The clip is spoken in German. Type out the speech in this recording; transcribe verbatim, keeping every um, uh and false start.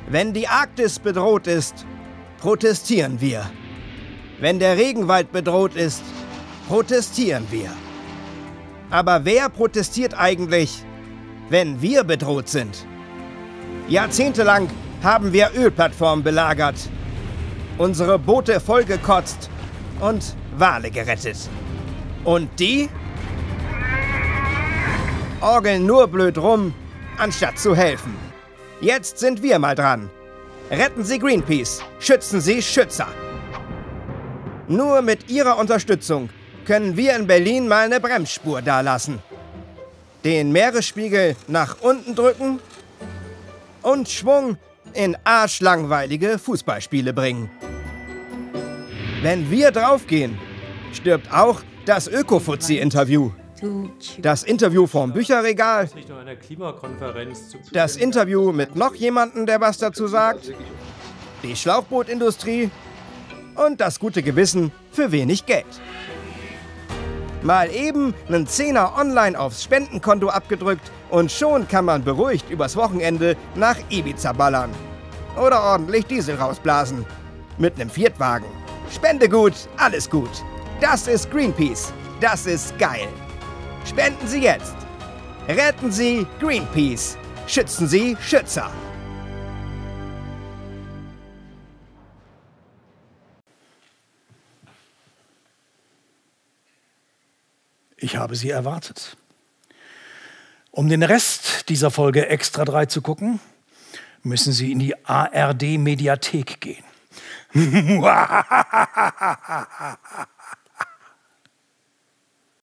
Wenn die Arktis bedroht ist, protestieren wir. Wenn der Regenwald bedroht ist, protestieren wir. Aber wer protestiert eigentlich, wenn wir bedroht sind? Jahrzehntelang haben wir Ölplattformen belagert, unsere Boote vollgekotzt und Wale gerettet. Und die orgeln nur blöd rum, anstatt zu helfen. Jetzt sind wir mal dran. Retten Sie Greenpeace, schützen Sie Schützer. Nur mit Ihrer Unterstützung können wir in Berlin mal eine Bremsspur dalassen. Den Meeresspiegel nach unten drücken und Schwung in arschlangweilige Fußballspiele bringen. Wenn wir draufgehen, stirbt auch das Öko-Fuzzi-Interview. Das Interview vom Bücherregal. Das Interview mit noch jemandem, der was dazu sagt. Die Schlauchbootindustrie. Und das gute Gewissen für wenig Geld. Mal eben einen Zehner online aufs Spendenkonto abgedrückt und schon kann man beruhigt übers Wochenende nach Ibiza ballern. Oder ordentlich Diesel rausblasen. Mit einem Viertwagen. Spende gut, alles gut. Das ist Greenpeace. Das ist geil. Spenden Sie jetzt. Retten Sie Greenpeace. Schützen Sie Schützer. Ich habe Sie erwartet. Um den Rest dieser Folge Extra drei zu gucken, müssen Sie in die A R D-Mediathek gehen.